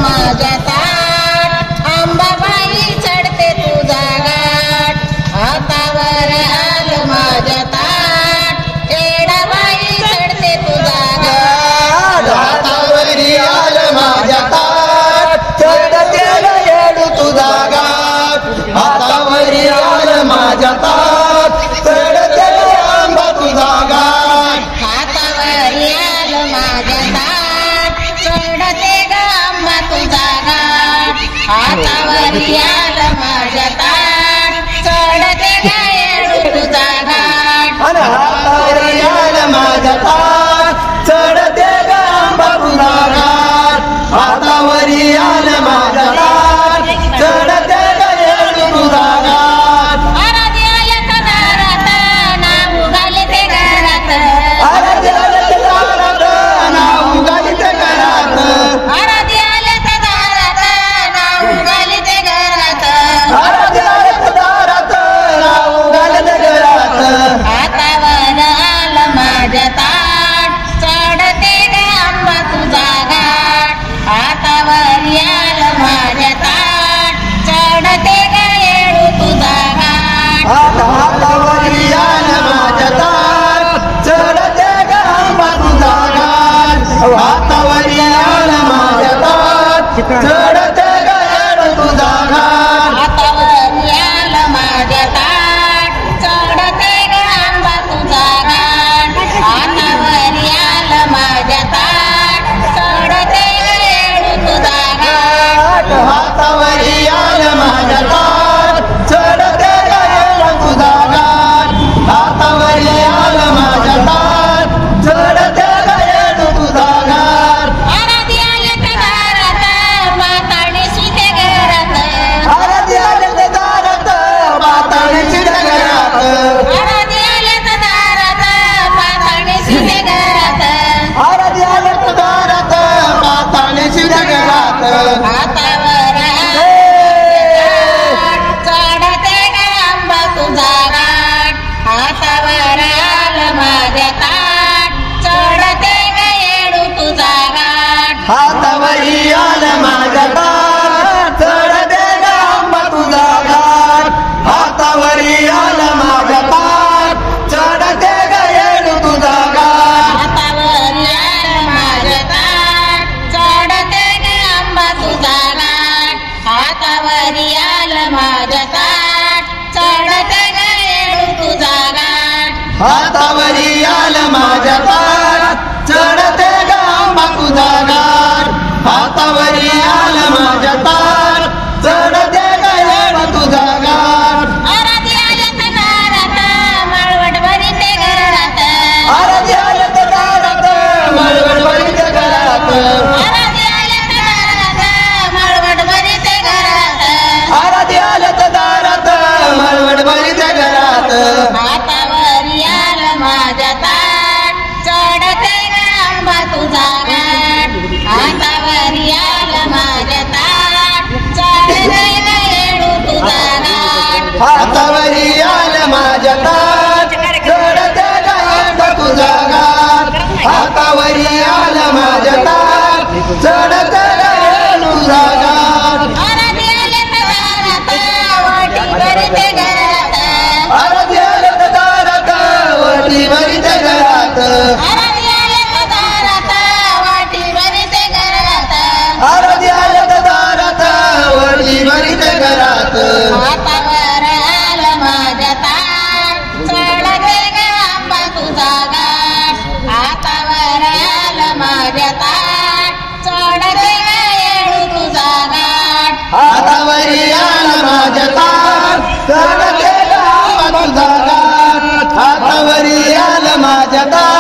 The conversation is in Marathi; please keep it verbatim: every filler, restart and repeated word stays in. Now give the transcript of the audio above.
माझ्या ताट अंबाबाई चढते तुझा घाट हातावर आलं माझ्या ताट येडाबाई चढते तुझा घाट हातावरी आलं माझ्या ताट चढते येडू तुझा घाट हातावरी आलं माझ्या ताट चढते आंबा तुझा घाट हातावरी आलं माझ्या ताट चढते ग आंबा तुझा घाट हातावरी आलं माझ्या ताट चढते ग येडू तुझा घाट अन हातावरी आलं माझ्या ताट चढते ग आंबा तुझा घाट हातावरी आलं माझ्या ताट चढते ग येडू तुझा घाट आराधी आल्या का दारात नाव घालते घरात आराधी आल्या का दारात नाव घालते घरात आराधी आल्या का दारात नाव घालते घरात आराधी आल्या का दारात नाव घालते घरात हातावर आलं माझ्या ताट चढते ग आंबा तुझा घाट हातावर आलं माझ्या ताट चढते ग येडू तुझा घाट हातावरी आलं माझ्या ताट चढते ग आंबा तुझा घाट हातावरी आलं माझ्या ताट चढते ग येडू तुझा घाट हातावर आलं माझ्या ताट चढते ग आंबा तुझा घाट हातावर आलं माझ्या ताट चढते ग येडू तुझा घाट हातावरी आलं माझ्या ताट चढते ग येडू तुझा घाट हातावरी आलं माझ्या ताट चढते ग येडू तुझा घाट आराधी आल्या का दारात माताने शिते घरात आराधी आल्या का दारात माताळीची घरात आराधी आल्या का दारात माताने शिते घरात आराधी आल्या का दारात माताळीची घरात हातावर चढते ग आंबा तुझा घाट हातावर आलं माझ्या ताट चढते ग येडू तुझा घाट हातावरी आलं माझ्या ताट चढते ग आंबा तुझा घाट हातावरी आलं माझ्या ताट चढते ग येडू तुझा घाट हातावर आलं माझ्या ताट चढते ग आंबा तुझा घाट हातावर आलं माझ्या ताट चढते ग येडू तुझा घाट हातावरी आलं माझ्या ताट चढते ग आंबा तुझा घाट हातावरी आलं माझ्या ताट चढते ग येडू तुझा घाट आराधी आल्या का दारात मळवट भरीते घरात आराधी आल्या का दारात मळवटभरीच्या घरात आराधी आल्या का दारात मळवट भरीते घरात आराधी आल्या का दारात मळवटभरीच्या घरात हातावर आलं माझ्या ताट चढते ग आंबा तुझा घाट हातावर आलं माझ्या ताट चढते ग येडू तुझा घाट हातावरी आलं माझ्या ताट चढते ग येडू तुझा घाट हातावरी आलं माझ्या ताट चढते ग येडू तुझा घाट आराधी आल्या का दारात वाटी भरीते घरात आराधी आल्या का दारात वटी भरीच्या घरात आराधी आल्या का दारात वाटी भरीते घरात आराधी आल्या का दारात वटी भरीच्या घरात हातावर आलं माझ्या ताट चढते ग आंबा तुझा घाट हातावर आलं माझ्या ताट चढते ग येडू तुझा घाट हातावरी आलं माझ्या ताट चढते ग आंबा तुझा घाट हातावरी आलं माझ्या ताट